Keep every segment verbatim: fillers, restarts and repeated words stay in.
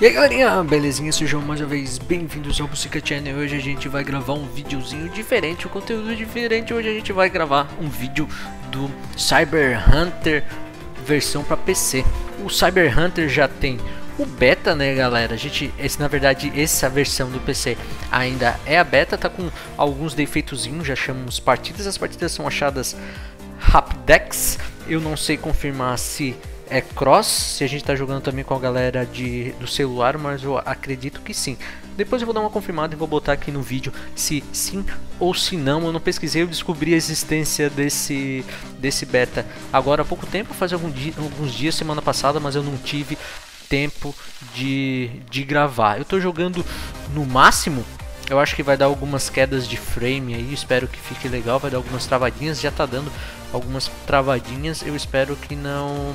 E aí galerinha, belezinha? Sejam mais uma vez bem-vindos ao Bucica Channel. Hoje a gente vai gravar um videozinho diferente, um conteúdo diferente. Hoje a gente vai gravar um vídeo do Cyber Hunter versão para P C. O Cyber Hunter já tem o beta, né galera? A gente, esse, na verdade, essa versão do P C ainda é a beta, tá com alguns defeitozinhos, já chamamos partidas. As partidas são achadas Rapidex. Eu não sei confirmar se é cross, se a gente tá jogando também com a galera de, do celular, mas eu acredito que sim. Depois eu vou dar uma confirmada e vou botar aqui no vídeo se sim ou se não. Eu não pesquisei, eu descobri a existência desse, desse beta agora há pouco tempo, faz algum dia, alguns dias, semana passada, mas eu não tive tempo de, de gravar. Eu tô jogando no máximo. Eu acho que vai dar algumas quedas de frame aí, espero que fique legal, vai dar algumas travadinhas, já tá dando algumas travadinhas, eu espero que não...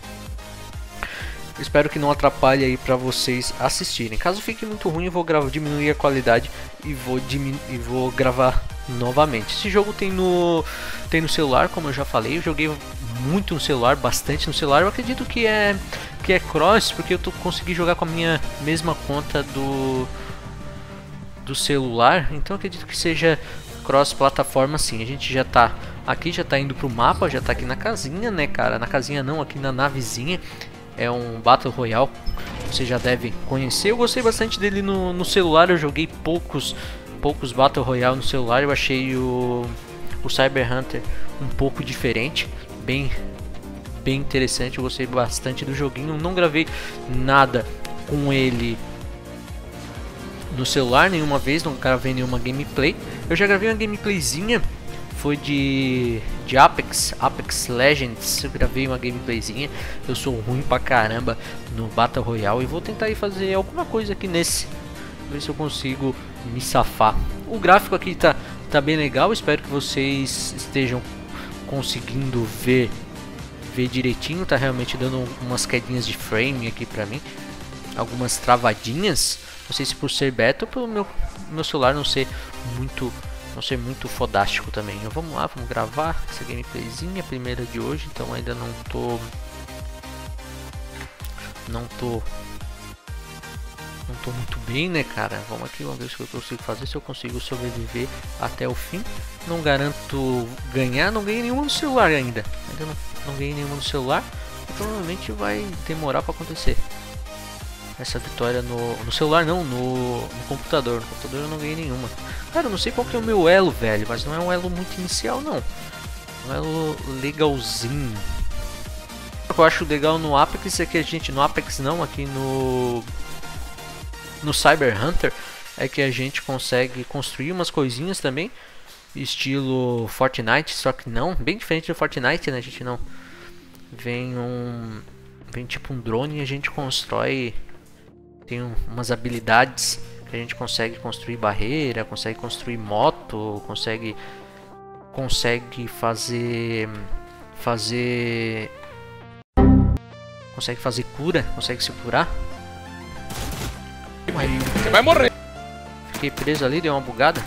Espero que não atrapalhe aí pra vocês assistirem. Caso fique muito ruim, eu vou gravar, diminuir a qualidade e vou, diminu e vou gravar novamente. Esse jogo tem no, tem no celular, como eu já falei, eu joguei muito no celular, bastante no celular. Eu acredito que é, que é cross, porque eu tô, consegui jogar com a minha mesma conta do... do celular, então eu acredito que seja cross plataforma sim. A gente já tá aqui, já tá indo pro mapa, já tá aqui na casinha, né cara, na casinha não, aqui na navezinha. É um Battle Royale, você já deve conhecer. Eu gostei bastante dele no, no celular, eu joguei poucos poucos Battle Royale no celular. Eu achei o, o Cyber Hunter um pouco diferente, bem, bem interessante, eu gostei bastante do joguinho. Não gravei nada com ele no celular nenhuma vez, não gravei nenhuma gameplay. Eu já gravei uma gameplayzinha, foi de, de Apex, Apex Legends. Eu gravei uma gameplayzinha. Eu sou ruim pra caramba no Battle Royale e vou tentar ir fazer alguma coisa aqui nesse, ver se eu consigo me safar. O gráfico aqui tá, tá bem legal, espero que vocês estejam conseguindo ver, ver direitinho. Tá realmente dando umas quedinhas de frame aqui pra mim, algumas travadinhas. Não sei se por ser beta ou pelo meu, meu celular não ser muito, não ser muito fodástico também. Então, vamos lá, vamos gravar essa gameplayzinha, primeira de hoje. Então ainda não tô, não tô, não tô muito bem, né, cara? Vamos aqui, vamos ver o que eu consigo fazer, se eu consigo sobreviver até o fim. Não garanto ganhar, não ganhei nenhuma no celular ainda. Ainda não, não ganhei nenhuma no celular. E provavelmente vai demorar para acontecer essa vitória no, no celular, não, no, no computador. No computador eu não ganhei nenhuma. Cara, eu não sei qual que é o meu elo, velho, mas não é um elo muito inicial, não. Um elo legalzinho. O que eu acho legal no Apex é que a gente, no Apex não, aqui no, no Cyber Hunter, é que a gente consegue construir umas coisinhas também, estilo Fortnite, só que não, bem diferente do Fortnite, né? A gente não... Vem um... Vem tipo um drone e a gente constrói... Tem umas habilidades que a gente consegue construir barreira, consegue construir moto, consegue consegue fazer fazer consegue fazer cura, consegue se curar. Você vai morrer. Fiquei preso ali, deu uma bugada.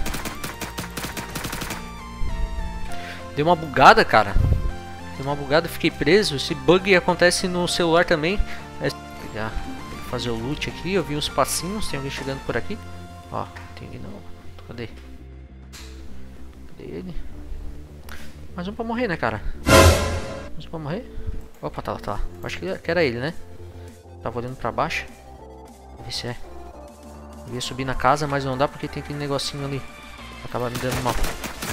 Deu uma bugada, cara. Deu uma bugada, fiquei preso. Esse bug acontece no celular também. É pegar fazer o loot aqui, eu vi uns passinhos, tem alguém chegando por aqui. Ó, tem ele não. Cadê? Cadê ele? Mais um pra morrer, né, cara? Mais um pra morrer? Opa, tá lá, tá lá. Acho que era ele, né? Tava olhando pra baixo. Vamos ver se é. Eu ia subir na casa, mas não dá porque tem aquele negocinho ali. Acaba me dando mal.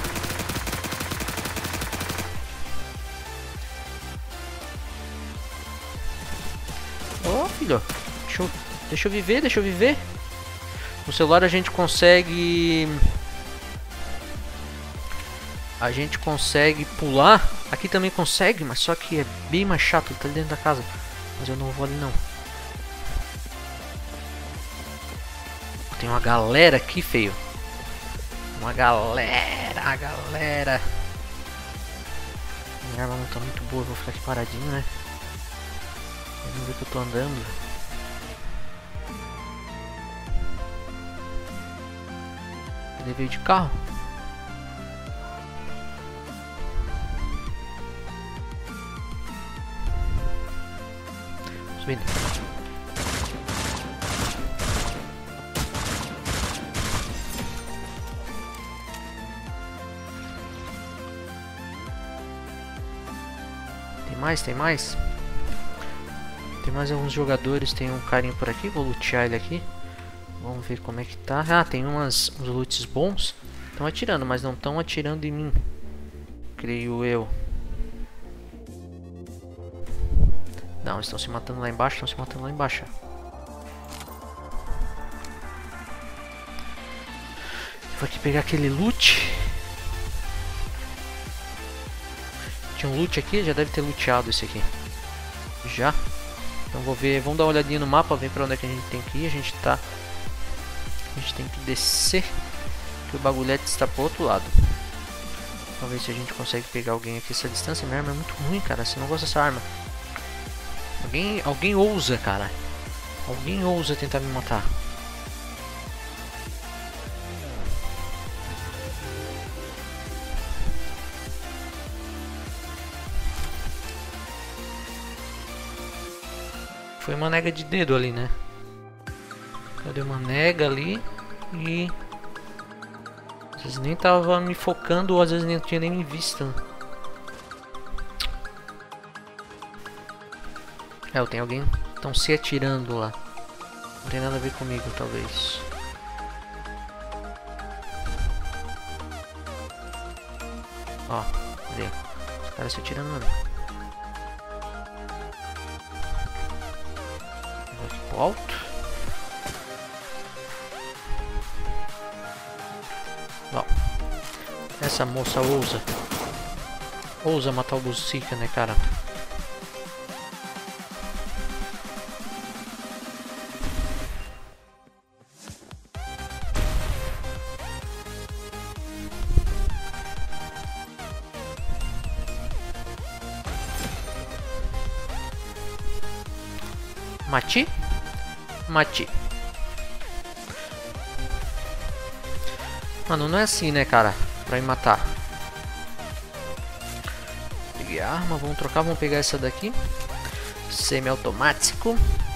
Ó, oh, filho. Deixa eu, deixa eu viver, deixa eu viver. No celular a gente consegue... A gente consegue pular. Aqui também consegue, mas só que é bem mais chato. Tá dentro da casa. Mas eu não vou ali não. Tem uma galera aqui, feio. Uma galera, a galera. Minha arma não tá muito boa, vou ficar aqui paradinho, né? Vamos ver que eu tô andando. Ele veio de carro. Subindo. mais, tem mais. Tem mais alguns jogadores, tem um carinha por aqui, vou lutear ele aqui. Vamos ver como é que tá. Ah, tem umas, uns loots bons. Estão atirando, mas não estão atirando em mim. Creio eu. Não, estão se matando lá embaixo, estão se matando lá embaixo. Vou aqui pegar aquele loot. Tinha um loot aqui, já deve ter luteado esse aqui. Já. Então vou ver, vamos dar uma olhadinha no mapa, ver pra onde é que a gente tem que ir. A gente tá... A gente tem que descer, que o bagulhete está pro outro lado. Vamos ver se a gente consegue pegar alguém aqui. Essa distância, minha arma é muito ruim, cara. Você não gosta dessa arma. Alguém, alguém ousa, cara. Alguém ousa tentar me matar. Foi uma nega de dedo ali, né? Cadê uma nega ali? E... às vezes nem tava me focando, ou às vezes nem tinha nem me visto. É, eu tenho alguém. Estão se atirando lá. Não tem nada a ver comigo, talvez. Ó, cadê? Os caras se atirando, mano. Vou aqui pro alto. Ó. Essa moça ousa. Ousa matar o Buzica, né, cara? Mati? Mati. Mano, não é assim, né, cara? Pra me matar. Peguei a arma, vamos trocar, vamos pegar essa daqui. Semi-automático.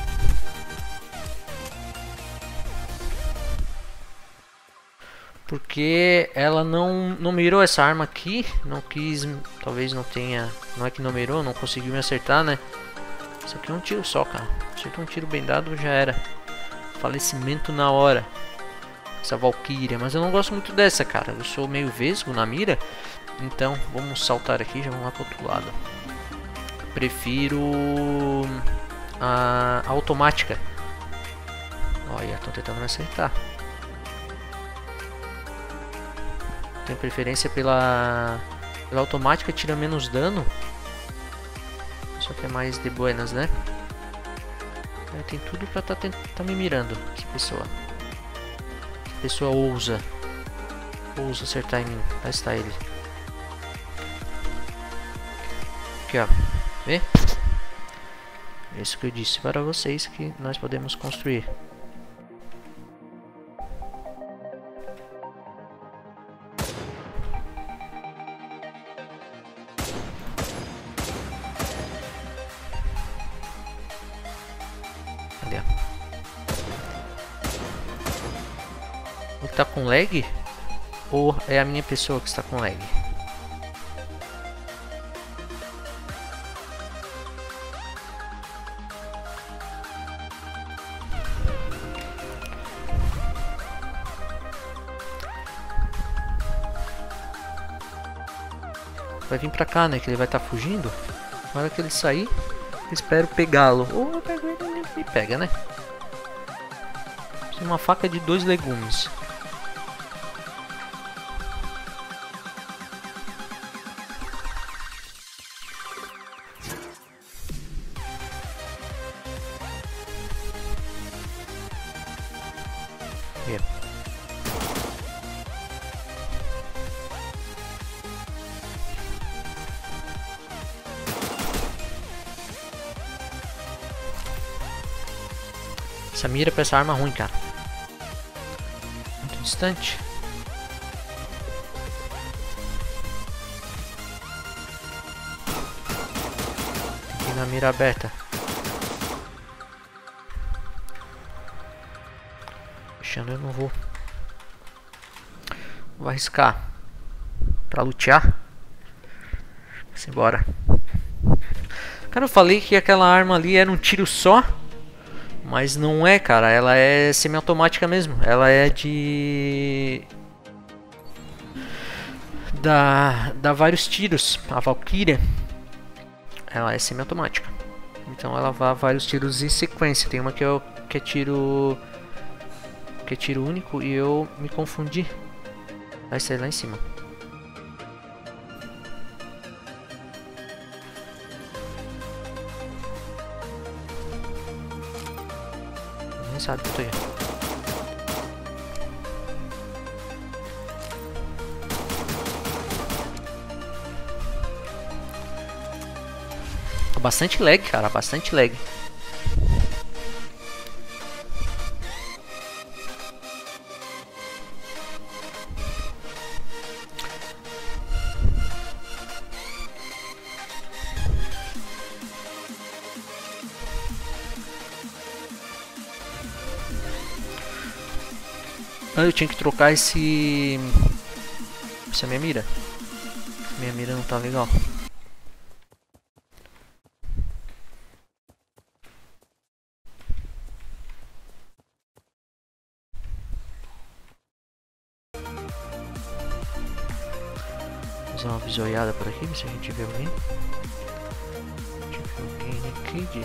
Porque ela não, não mirou essa arma aqui. Não quis, talvez não tenha... Não é que não mirou, não conseguiu me acertar, né? Isso aqui é um tiro só, cara. Acertou um tiro bem dado, já era. Falecimento na hora. Essa Valkyria, mas eu não gosto muito dessa, cara. Eu sou meio vesgo na mira. Então, vamos saltar aqui, já vamos lá pro outro lado. Prefiro a, a automática. Olha, estão tentando me acertar. Tenho preferência pela, pela automática, tira menos dano. Só que é mais de buenas, né? É, tem tudo pra tá, tá me mirando. Essa pessoa. Essa pessoa ousa. Ousa acertar em mim. Lá está ele. Aqui, ó. Vê? Isso que eu disse para vocês que nós podemos construir. Cadê? Ele tá com lag? Ou é a minha pessoa que está com lag? Vai vir pra cá, né? Que ele vai estar tá fugindo. Na hora que ele sair, eu espero pegá-lo. Ou eu pego ele e ele me pega, né? Uma faca de dois legumes. Yeah. Essa mira pra essa arma ruim, cara. Muito distante. Aqui na mira aberta. Fechando, eu não vou. Vou arriscar pra lutear. Simbora. Cara, eu falei que aquela arma ali era um tiro só. Mas não é, cara. Ela é semiautomática mesmo. Ela é de... Dá, dá vários tiros. A Valkyria, ela é semiautomática. Então ela dá vários tiros em sequência. Tem uma que, eu, que é tiro... Que é tiro único e eu me confundi. Vai sair lá em cima. Nem sabe que eu tô aí. Bastante lag, cara, bastante lag. Ah, eu tinha que trocar esse... Essa minha mira. Minha mira não tá legal. Vou dar uma bisoiada por aqui, ver se a gente vê alguém. Deixa eu ver alguém aqui de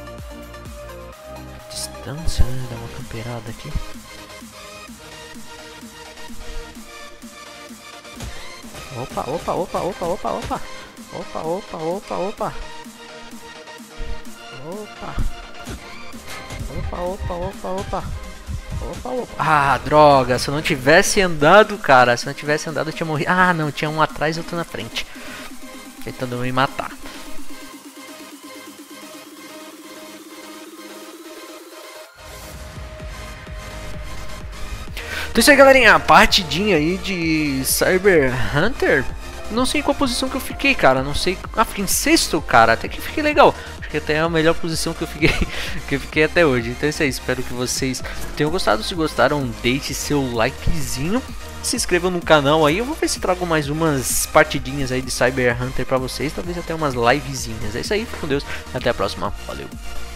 distância, né? Dar uma camperada aqui. Opa, opa, opa, opa, opa, opa. Opa, opa, opa, opa. Opa. Opa, opa, opa, opa. Opa, opa. Ah, droga. Se eu não tivesse andado, cara. Se eu não tivesse andado, eu tinha morrido. Ah, não. Tinha um atrás e outro na frente. Tentando me matar. Então é isso aí, galerinha. Partidinha aí de Cyber Hunter. Não sei em qual posição que eu fiquei, cara. Não sei. Ah, fiquei em sexto, cara. Até que fiquei legal. Acho que até é a melhor posição que eu fiquei que eu fiquei até hoje. Então é isso aí. Espero que vocês tenham gostado. Se gostaram, deixe seu likezinho. Se inscrevam no canal aí. Eu vou ver se trago mais umas partidinhas aí de Cyber Hunter pra vocês. Talvez até umas livezinhas. É isso aí. Fique com Deus. Até a próxima. Valeu.